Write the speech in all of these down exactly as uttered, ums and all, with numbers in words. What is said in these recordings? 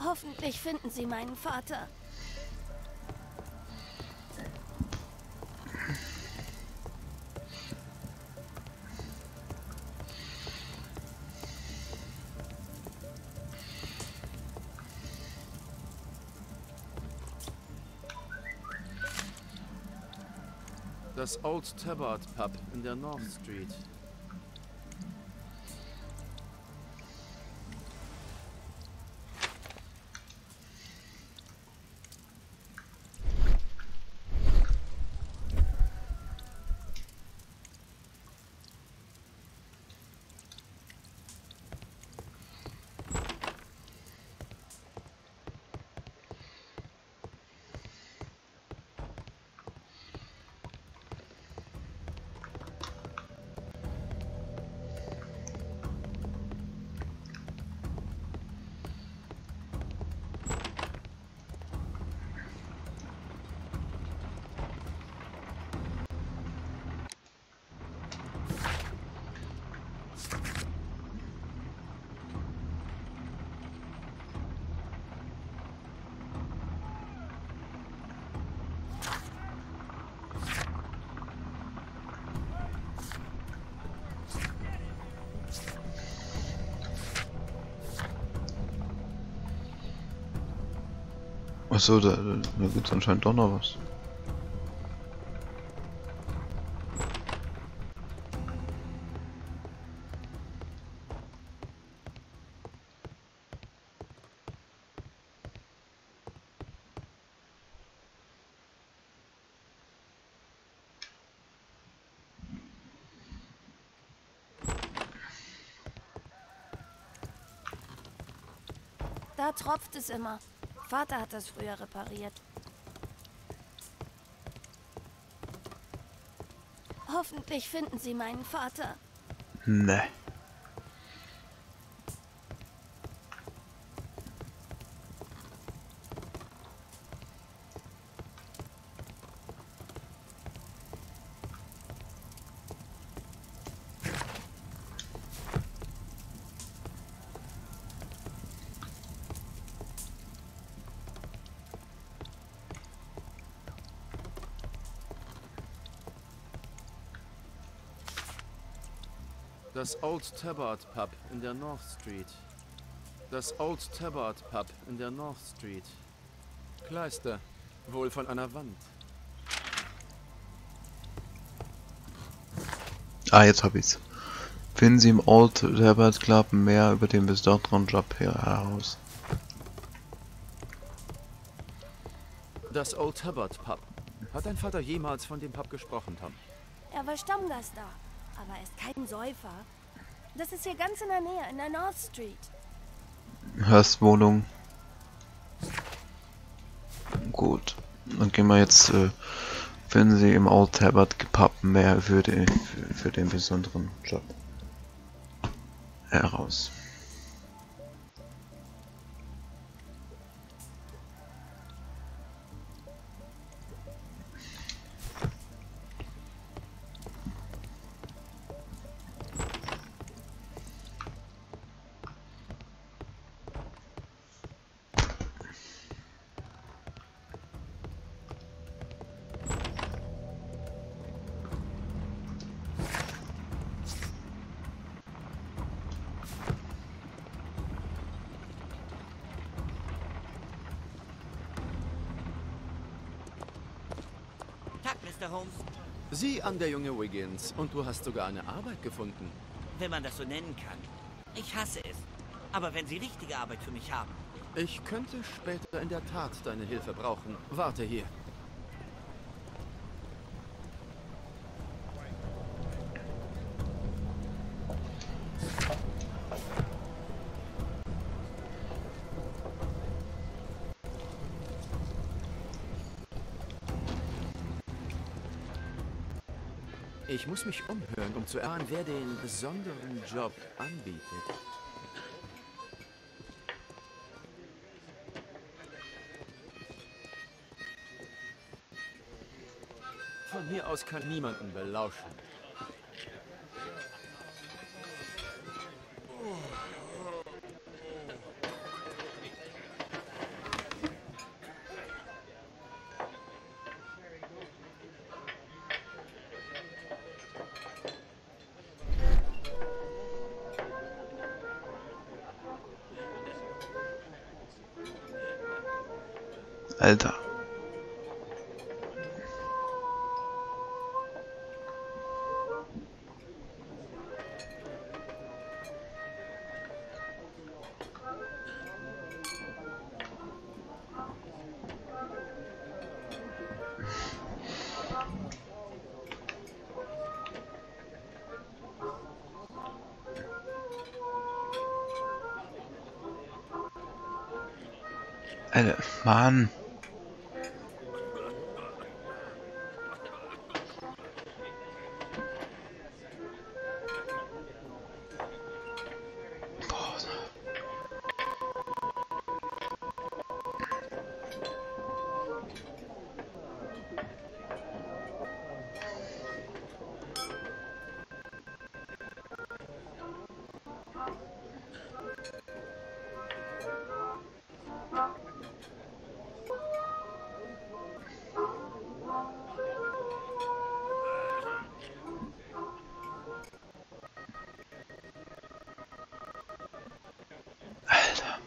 Hoffentlich finden Sie meinen Vater. Das Old Tabard Pub in der North Street. Achso, da, da gibt's anscheinend doch noch was. Da tropft es immer. Vater hat das früher repariert. Hoffentlich finden Sie meinen Vater. Ne. Das Old Tabard Pub in der North Street. Das Old Tabard Pub in der North Street. Kleister, wohl von einer Wand. Ah, jetzt hab ich's. Finden Sie im Old Tabard Club mehr über den besonderen Job heraus. Das Old Tabard Pub. Hat dein Vater jemals von dem Pub gesprochen, Tom? Er war Stammgast da, aber er ist kein Säufer. Das ist hier ganz in der Nähe, in der North Street. Hörstwohnung. Gut. Dann gehen wir jetzt, äh, finden Sie im Old Tabard Pub mehr für, die, für, für den besonderen Job heraus. Tag, Mister Holmes. Sieh an, der junge Wiggins. Und du hast sogar eine Arbeit gefunden. Wenn man das so nennen kann. Ich hasse es. Aber wenn Sie richtige Arbeit für mich haben. Ich könnte später in der Tat deine Hilfe brauchen. Warte hier. Ich muss mich umhören, um zu erfahren, wer den besonderen Job anbietet. Von mir aus kann niemanden belauschen. Alter. Alter, Mann. Alter.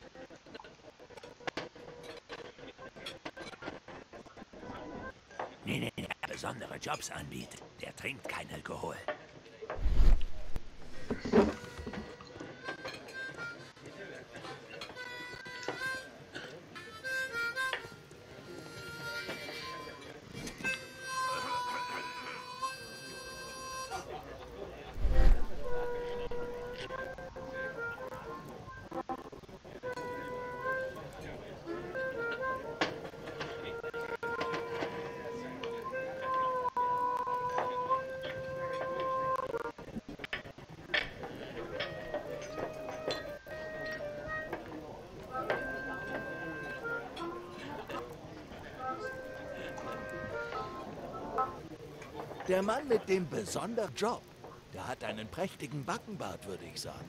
Nee, nee, der besondere Jobs anbietet, der trinkt kein Alkohol. Der Mann mit dem besonderen Job, der hat einen prächtigen Backenbart, würde ich sagen.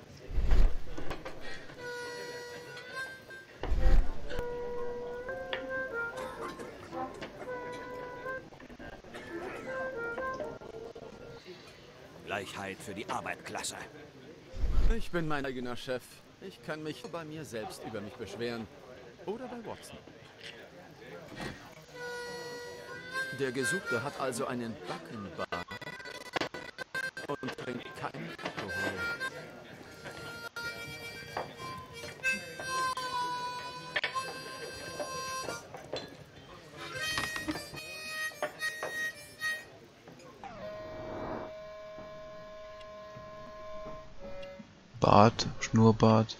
Gleichheit für die Arbeiterklasse. Ich bin mein eigener Chef. Ich kann mich bei mir selbst über mich beschweren. Oder bei Watson. Der Gesuchte hat also einen Backenbart und trinkt keinen Alkohol. Bart, Schnurrbart.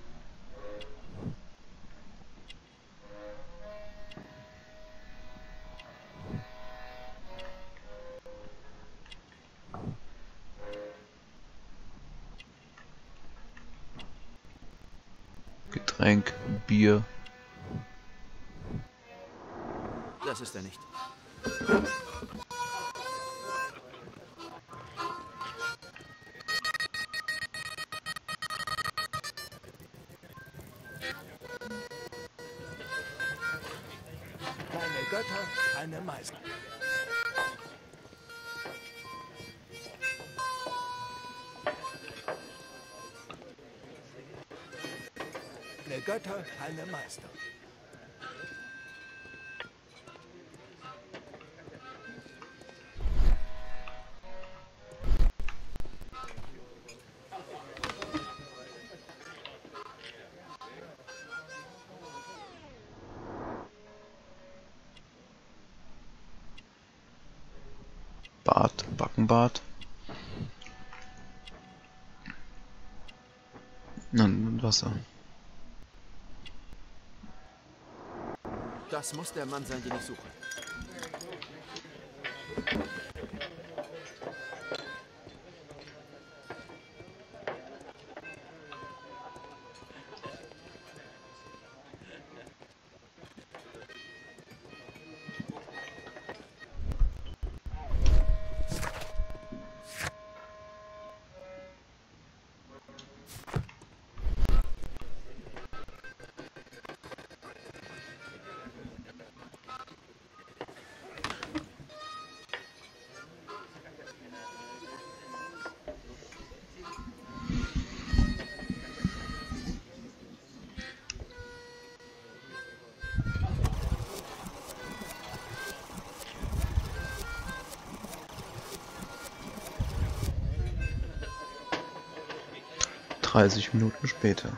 Getränk, Bier. Das ist er nicht. Keine Götter, keine Meister. Keine Götter, keine Meister. Bart, Backenbart. Und Wasser. Das muss der Mann sein, den ich suche. dreißig Minuten später.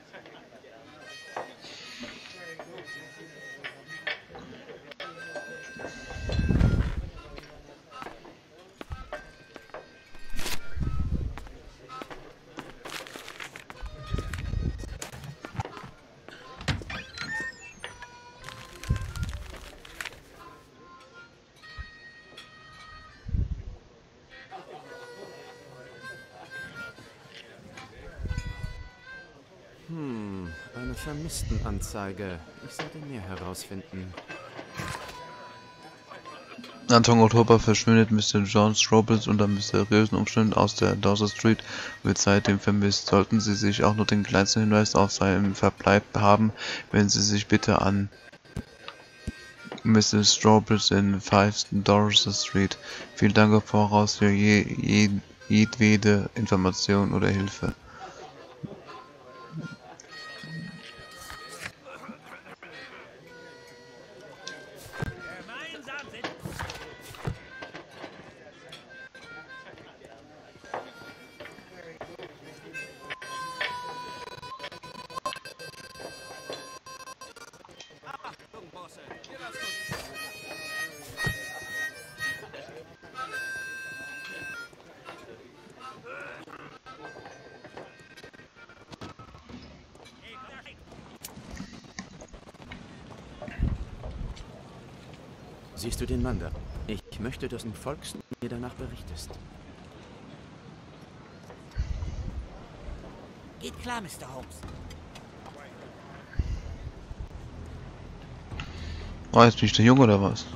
Hm, eine Vermisstenanzeige. Ich sollte mehr herausfinden. Anfang Oktober verschwindet Mister John Robles unter mysteriösen Umständen aus der Dowser Street und wird seitdem vermisst. Sollten Sie sich auch nur den kleinsten Hinweis auf seinen Verbleib haben, wenden Sie sich bitte an Mister Robles in fünf Dowser Street. Vielen Dank im Voraus für je, je, jedwede Information oder Hilfe. Siehst du den Mann da? Ich möchte, dass du folgst und mir danach berichtest. Geht klar, Mister Holmes. Oh, jetzt bin ich der Junge oder was?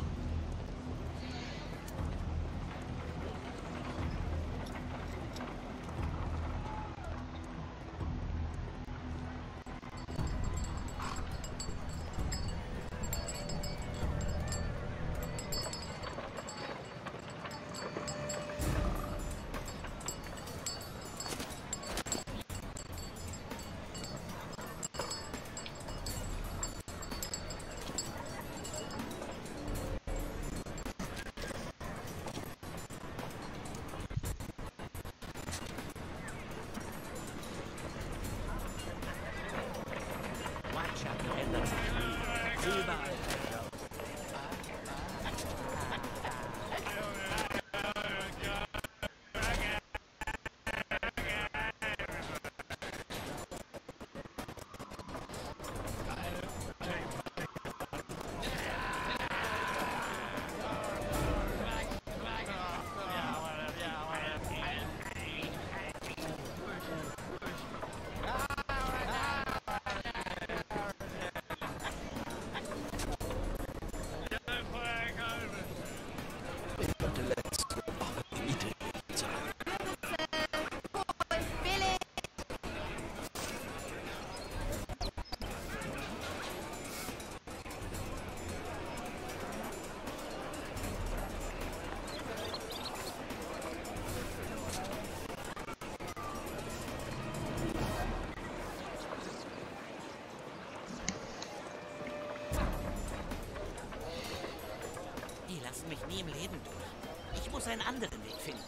Mich nie im Leben durch. Ich muss einen anderen Weg finden.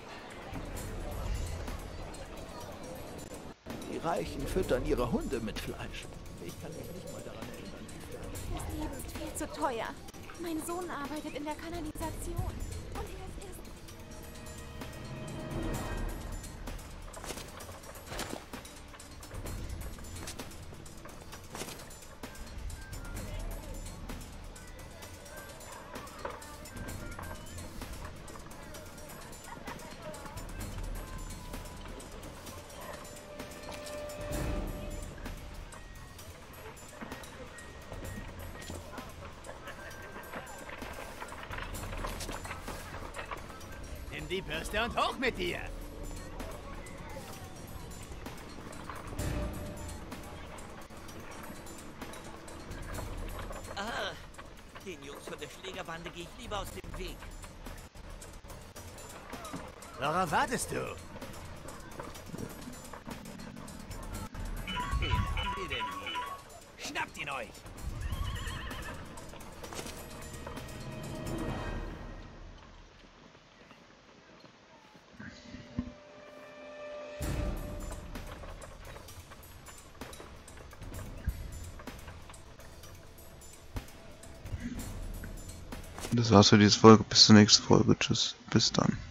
Die Reichen füttern ihre Hunde mit Fleisch. Ich kann mich nicht mal daran erinnern. Das Leben ist viel zu teuer. Mein Sohn arbeitet in der Kanalisation. Und er ist erst... Die Bürste und hoch mit dir! Ah, den Jungs von der Schlägerbande gehe ich lieber aus dem Weg. Worauf wartest du? Wen haben wir denn hier? Schnappt ihn euch! Das war's für diese Folge. Bis zur nächsten Folge. Tschüss. Bis dann.